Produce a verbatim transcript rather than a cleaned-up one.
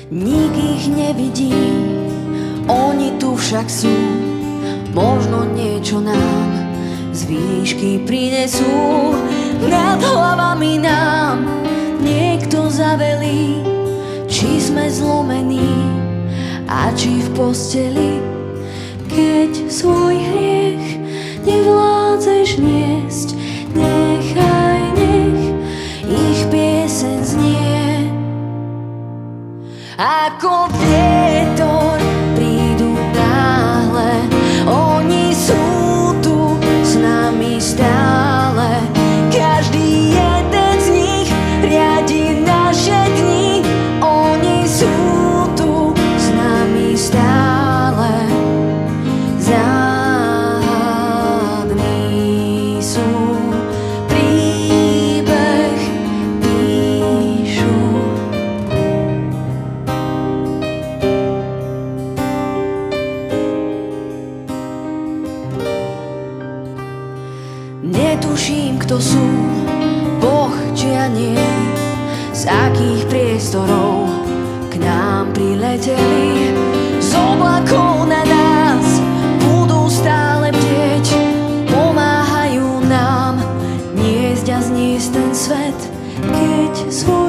nik ich nevidí, oni tu však sú. Možno niečo nám z výšky prinesú. Nad hlavami nám niekto zavelí, či sme zlomení a či v posteli. Keď svoj hriech nevládzeš niesť, nechaj, nech ich pieseň znie. Ako vietor prídu náhle, oni sú tu s nami stále. Každý jeden z nich riadi naše dni, oni sú tu s nami stále. Záhadní sú, príbeh píšu. Netuším, kto sú, Boh či aniel, z akých priestorov k nám prileteli. Z oblakov na nás budú stále bdieť, pomáhajú nám niesť a zniesť ten svet, keď svoj